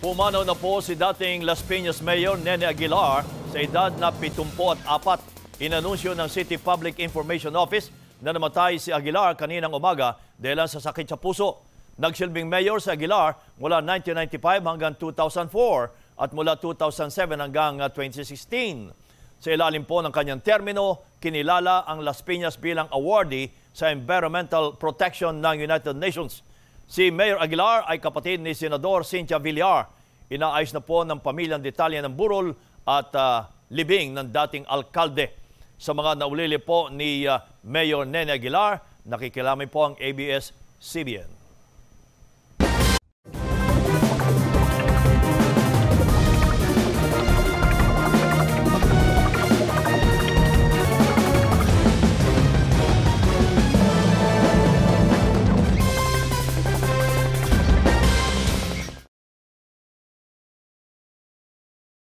Pumanaw na po si dating Las Piñas Mayor Nene Aguilar sa edad na 74. Inanunsyo ng City Public Information Office na namatay si Aguilar kaninang umaga dahil sa sakit sa puso. Nagsilbing mayor si Aguilar mula 1995 hanggang 2004 at mula 2007 hanggang 2016. Sa ilalim po ng kanyang termino, kinilala ang Las Piñas bilang awardee sa Environmental Protection ng United Nations. Si Mayor Aguilar ay kapatid ni Senador Cynthia Villar. Inaayos na po ng pamilyang detalye ng burol at libing ng dating alkalde. Sa mga naulili po ni Mayor Nene Aguilar, nakikilamay po ang ABS-CBN.